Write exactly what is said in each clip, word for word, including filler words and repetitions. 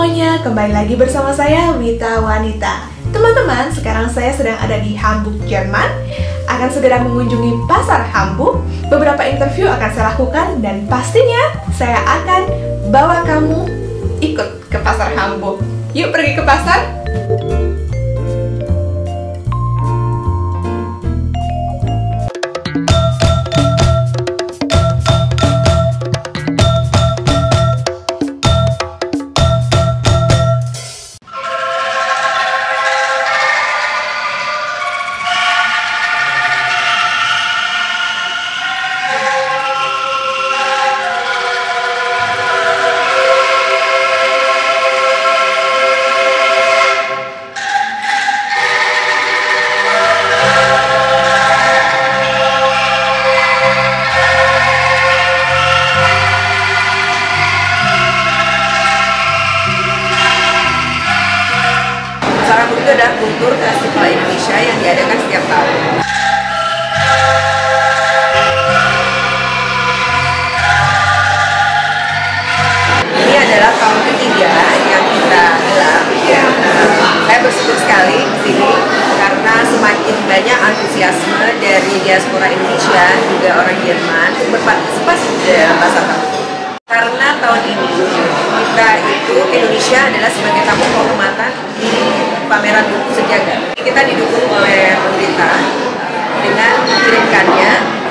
semuanya, kembali lagi bersama saya Wita Wanita. Teman-teman, sekarang saya sedang ada di Hamburg, Jerman. Akan segera mengunjungi pasar Hamburg. Beberapa interview akan saya lakukan dan pastinya saya akan bawa kamu ikut ke pasar Hamburg. Yuk pergi ke pasar. Itu adalah kultur festival Indonesia yang diadakan setiap tahun. Ini adalah tahun ketiga yang kita gelar. Ya. Saya bersyukur sekali di sini karena semakin banyak antusiasme dari diaspora Indonesia juga orang Jerman untuk berpartisipasi dalam pasar Hamburg. Karena tahun ini kita itu Indonesia adalah sebagai tamu kehormatan di pameran buku sejagat. Kita didukung oleh pemerintah dengan mengirimkannya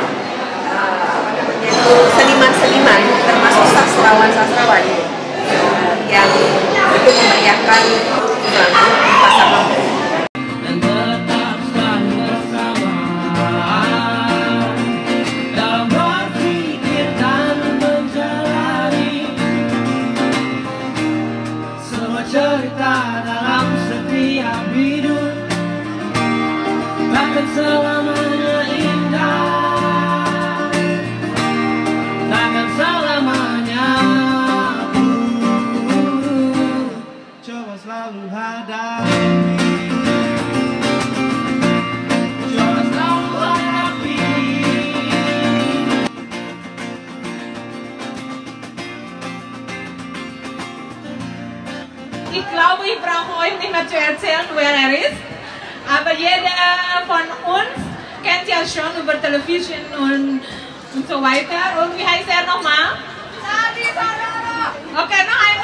yaitu seniman-seniman termasuk sastrawan-sastrawan yang itu memeriahkan pasar Hamburg. Cerita dalam setiap hidup takkan selamanya indah, takkan selamanya buruk. Coba selalu hadapi, coba selalu hadapi. Ich glaube, ich brauche euch nicht mehr zu erzählen, wer er ist. Aber jeder von uns kennt ja schon über Television und, und so weiter. Und wie heißt er nochmal? Okay, noch einmal.